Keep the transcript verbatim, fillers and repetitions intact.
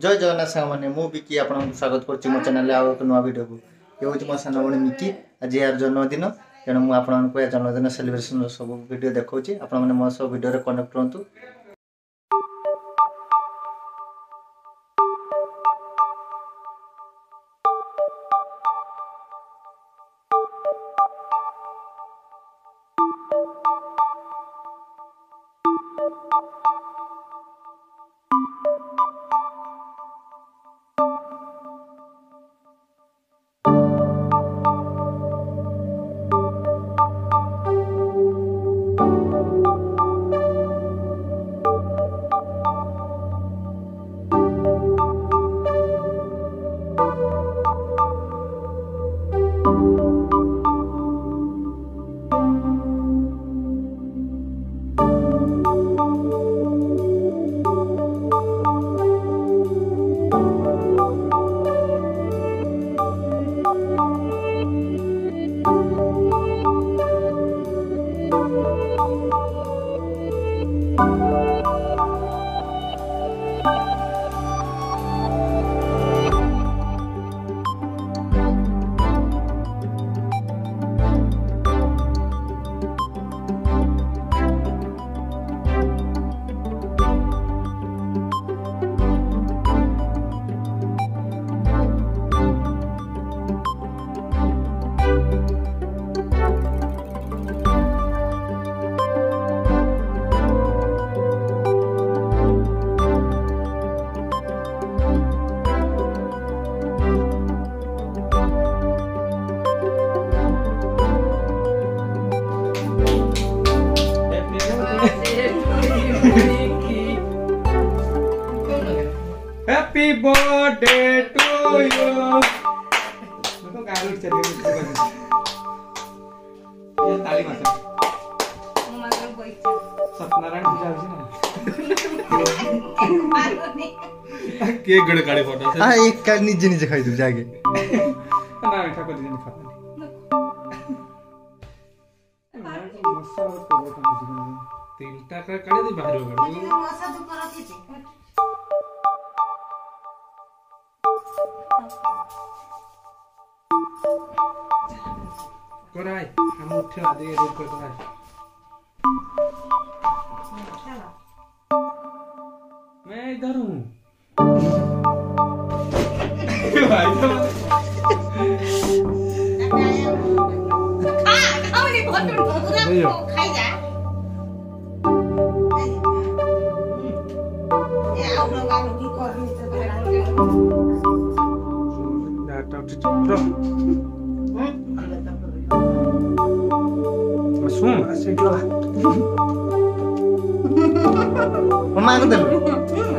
जय जगन्नाथ सांग मैंने मु बिकी आपन स्वागत करछि मो चैनल आ एक नवा वीडियो को ये होछि मो सानो बणी मिकी आज यार जन्मदिन तेणु मु आपन को जन्मदिन सेलिब्रेशन सब वीडियो देखौछि आपन माने मो सब वीडियो रे कनेक्ट रहंतु। Happy birthday to you. तो गाड़ी चल गई ये ताली मारते मगर बैठ सत्यनारायण पूजा होची ना के गड़ काढे फोटो हां एक का निजे निजे खाई दू जाके ना मीठा कर दीजिए खाता तेल टाका काढे दे बाहर हो मसा तो परत येते कराय हम उठे आधे रेड कर कराय मैं इधर हूं भाई तो खा खाओ नहीं बहुत पूरा खाई जा ये आप लोग आप लोग की कर रही है डाटा उठ रो सुन ऐसे क्यों मम्मा को दे